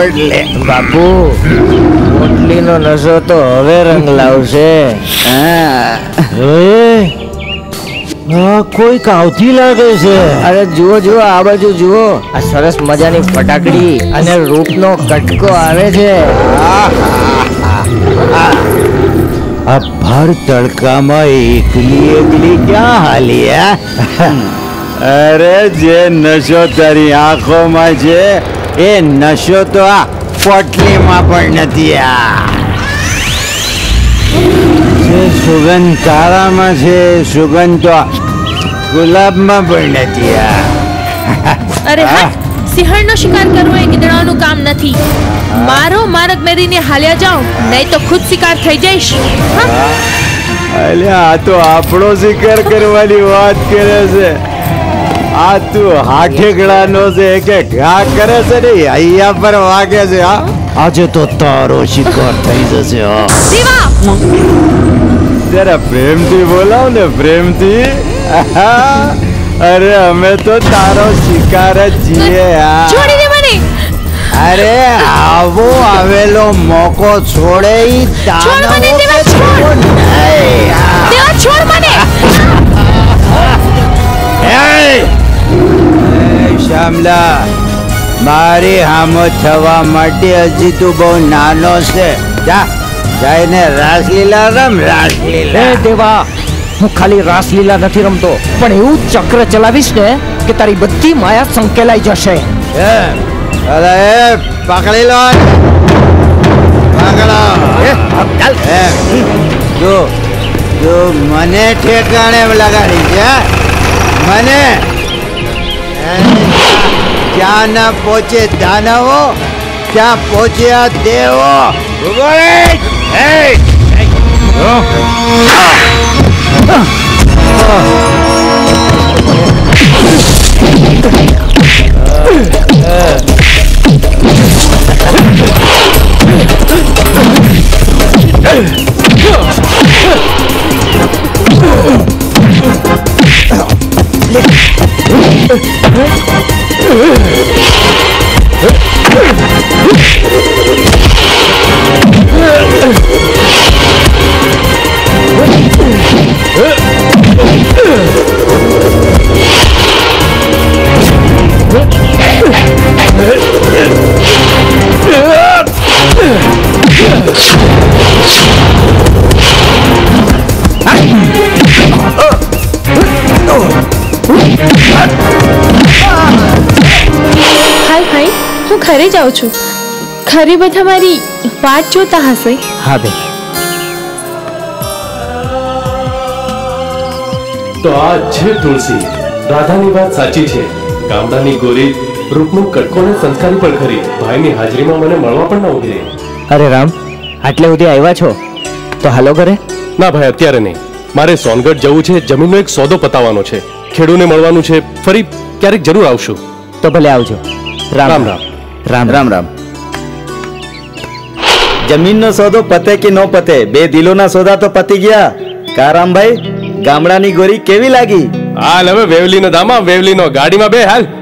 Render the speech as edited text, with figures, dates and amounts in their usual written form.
પોટલી. બાપુ પોટલીનો નશો તો હવે રંગ લાવશે. કોઈ કાવથી લાગે છે. અરે જુઓ જુઓ આ બાજુ જુઓ, આ સરસ મજાની ફટાકડી અને રૂપનો કટકો આવે છે. આ ભર તડકામાં એકલી એકલી ક્યાં હાલી? અરે જે નશો તારી આંખોમાં છે એ નશો તો આ પોટલીમાં પણ નથી. જે સુગંધ તારામાં છે સુગંધ તો ગુલાબમાં પણ નથી. અરે હા, સિંહણનો શિકાર કરવો એ ગીદડાઓનું કામ નથી. મારો માર્ગ મેરીને હાલ્યા જાઓ, નહીં તો ખુદ શિકાર થઈ જઈશ. અલ્યા આ તો આપણો શિકાર કરવાની વાત કરે છે. આ તું હાઠેકડાનો છે કે ઘા કરે છે ને અહીંયા પર વાગે છે. આજે તો તારો શિકાર થઈ જશે. જરા પ્રેમથી બોલાવ ને, પ્રેમથી. અરે અમે તો તારો શિકાર જ છીએ. અરે આવો આવેલો મોકો છોડે ઈ શ્યામલા, મારી હામો થવા માટે હજી તું બહુ નાનો છે. જા જઈને રાસલીલા રમ. રાસલીલા દેવા, હું ખાલી રાસલીલા નથી રમતો, પણ એવું ચક્ર ચલાવીશ ને કે તારી બધી માયા સંકેલાઈ જશે. અરે પકડી લો, પકડો. જો જો મને ઠેકાણે લગાડી છે. મને ક્યાં ના પહોંચે દાનવો, ક્યાં પહોંચ્યા દેવો. હું ઘરે જાઉં છું. ઘરે બધા મારી વાટ જોતા હશે. હા બેન. તો આ છે તુલસી. રાધાની વાત સાચી છે. ગામડાની ગોરી રૂપનું કટકો ને સંસ્કારી પણ ખરી. ભાઈની હાજરીમાં મને મળવા પણ ન ઉભી રહી. અરે રામ, આટલે સુધી આવ્યા છો તો હાલો ઘરે. ના ભાઈ, અત્યારે નહીં. મારે સોનગઢ જવું છે. જમીનનો એક સોદો પતાવવાનો છે. ખેડૂને મળવાનું છે. ફરી ક્યારેક જરૂર આવશું. તો ભલે આવજો. રામ રામ. રામ રામ રામ. જમીનનો સોદો પતે કે નો પતે, બે દિલોના સોદા તો પતી ગયા. કા રામભાઈ, ગામડાની ગોરી કેવી લાગી? હાલ હવે વેવલીનો દામા, વેવલીનો ગાડીમાં બે હાલ.